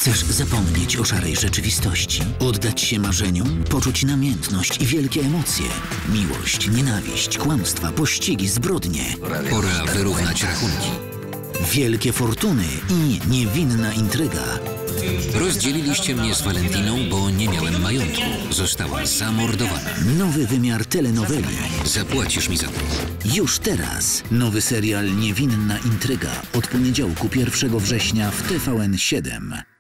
Chcesz zapomnieć o szarej rzeczywistości? Oddać się marzeniom? Poczuć namiętność i wielkie emocje? Miłość, nienawiść, kłamstwa, pościgi, zbrodnie. Pora wyrównać rachunki. Wielkie fortuny i niewinna intryga. Rozdzieliliście mnie z Valentiną, bo nie miałem majątku. Została zamordowana. Nowy wymiar telenoweli. Zapłacisz mi za to. Już teraz. Nowy serial Niewinna intryga. Od poniedziałku 1 września w TVN7.